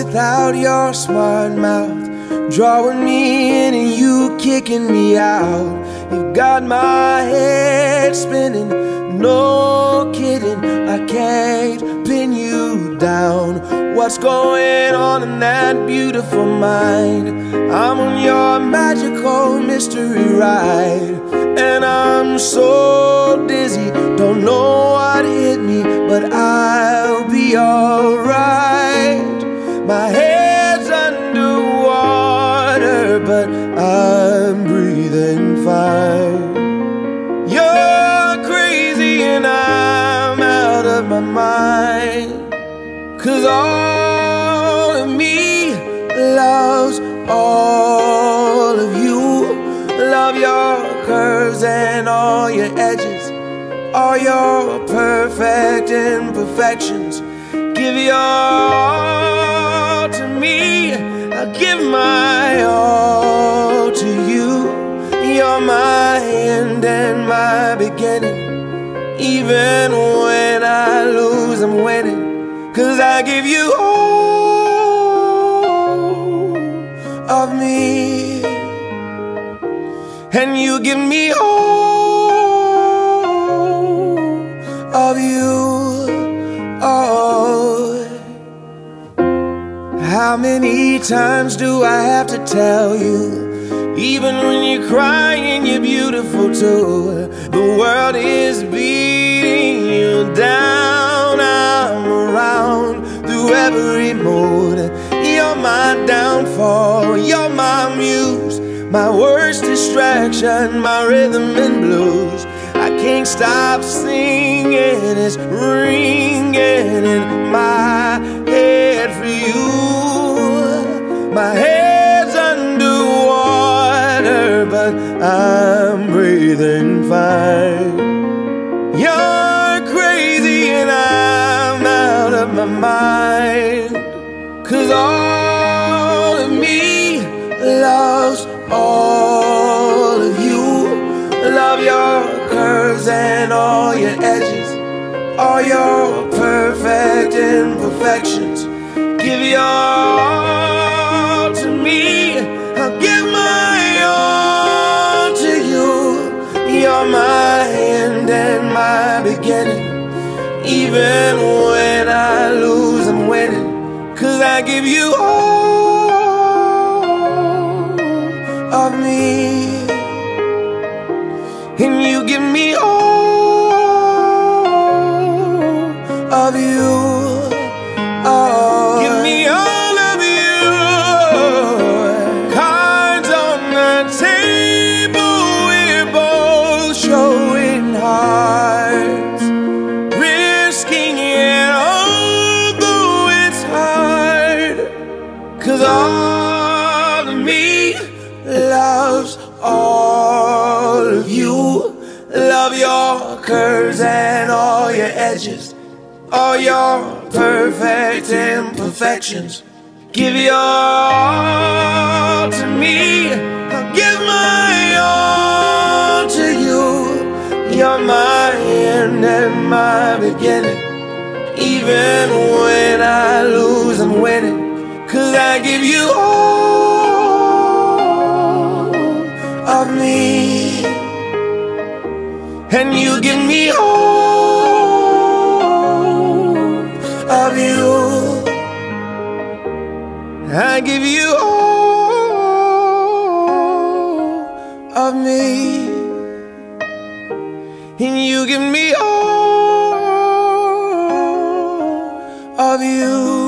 without your smart mouth, drawing me in and you kicking me out. You've got my head spinning, no kidding, I can't pin you down. What's going on in that beautiful mind? I'm on your magical mystery ride, and I'm so dizzy, don't know what hit me, but I'll be alright. My head's underwater, but I'm breathing fine. You're crazy and I'm out of my mind, 'cause all of me loves all of you. Love your curves and all your edges, all your perfect imperfections. Give your all to me, I'll give my all to you. You're my end and my beginning. Even when I lose, I'm winning, 'cause I give you all of me, and you give me all of you. Oh, how many times do I have to tell you? Even when you're crying, you're beautiful too. The world is beating you down. I'm around through every mood. You're my downfall, you're my muse, my worst distraction, my rhythm and blues. I can't stop singing, it's ringing in my head for you. My head's underwater, but I'm breathing fine. You're crazy and I'm out of my mind, 'cause all of me loves all of you. Love your curves and all your edges, all your perfect imperfections. Give your all to me, I'll give my all to you. You're my end and my beginning. Even when I lose, I'm winning, 'cause I give you all of me, and you give me all of you. Oh, give me all of you. Cards on the table, we're both showing hearts, risking it although it's hard, 'cause all of me loves all of you. Love your curves and all your edges, all your perfect imperfections. Give your all to me, I'll give my all to you. You're my end and my beginning. Even when I lose, I'm winning, 'cause I give you all of me, and you give me all of you. I give you all of me, and you give me all of you.